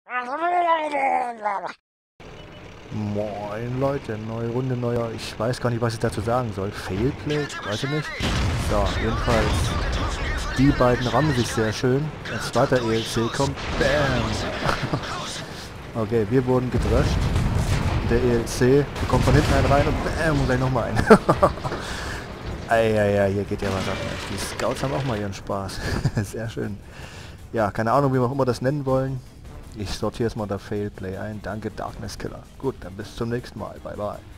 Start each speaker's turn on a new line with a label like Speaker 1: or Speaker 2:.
Speaker 1: Moin Leute, neue Runde, neuer, ich weiß gar nicht, was ich dazu sagen soll. Failplay? Weiß ich nicht. So, jedenfalls, die beiden rammen sich sehr schön. Ein zweiter ELC kommt. Bam! Okay, wir wurden gedröscht. Der ELC bekommt von hinten einen rein und bam, und gleich nochmal einen. Eieiei, hier geht ja was ab. Die Scouts haben auch mal ihren Spaß. Sehr schön. Ja, keine Ahnung, wie wir auch immer das nennen wollen. Ich sortiere es mal unter Failplay ein. Danke, Darkness Killer. Gut, dann bis zum nächsten Mal. Bye, bye.